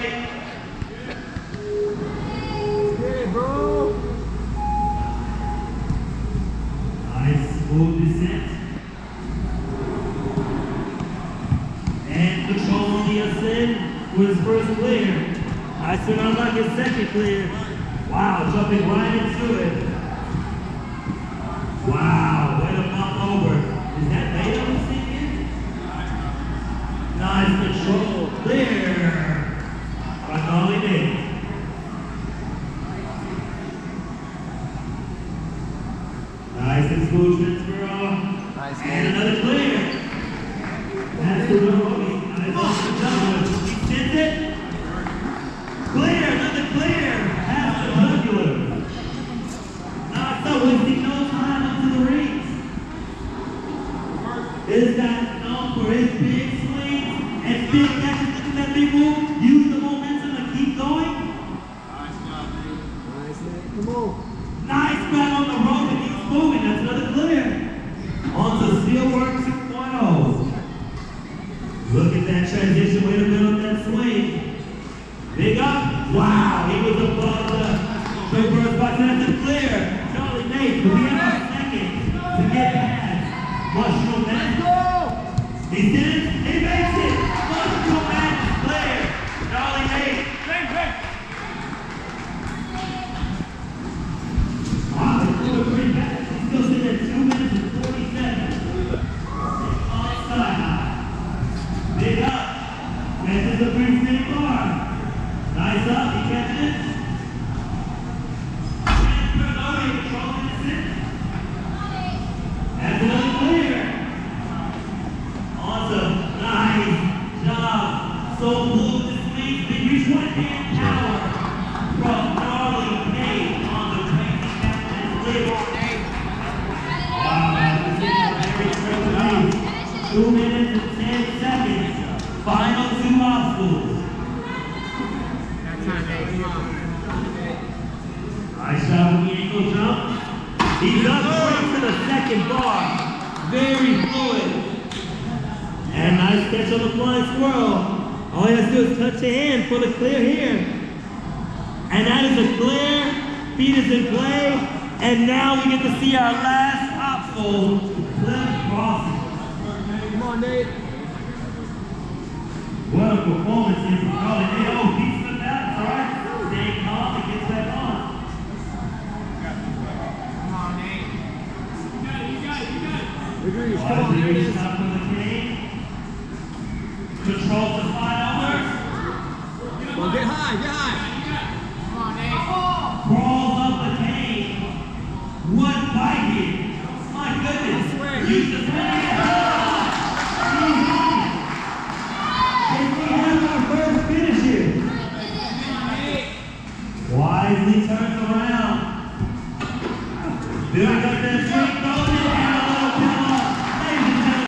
Yeah, bro. Nice smooth descent. And control on the ascent with his first clear. Nice to unlock his second clear. Wow, jumping right into it. Wow, way to bump over. Is that Beta we're seeing? Nice control. Clear. Like all he did. Nice and smooth transfer off. Nice. And another clear. That's the Roby. Nice. He sends it. Clear, another clear. Half the jugular. Not so wasting no time up to the rings. This guy's known for his big swings and big catches. Look at that big move. Use the momentum to keep going. Nice job, dude. Nice, man. Come on. Nice grab on the road and keeps moving. That's another clear. On to Steelwork 2.0. Look at that transition. Way to build up that swing. Big up. Wow, he was above the reverse box. That's a clear. Charlie Nate, but we have a second to get past Mushroom Man. He did it. He makes it. Mushroom Man is clear. Charlie Nate. Wow, they threw it pretty fast. He's still sitting at 2 minutes and 47. Onside. Big up. Catches the pretty snake bar. Nice up, he catches it. Transfer loading, control innocent. That's another clear. Awesome, nice job. So cool with this swing. Big reach, one hand power from Charlie Nate on the crazy captain clear. Wow, this is very impressive. 2 minutes and 10 seconds. Final 2 obstacles. Nice job with the ankle jump. He's up straight to the second bar. Very fluid. And nice catch on the flying squirrel. All you have to do is touch your hand for the clear here. And that is a clear. Feet is in play. And now we get to see our last obstacle, cliff crossing. Come on, Nate. What a performance here from Charlie Nate. Oh, he slipped out. It's all right. Staying calm and gets back on. Come on, Nate. You got it. Degrees, come on, there it is. Top of the cane. Controls the slide over. Well, get high. Come on, Nate. Crawls up the cane. What biking. My goodness. Use the swing. First finish here. Wisely turns around. Building up that swing.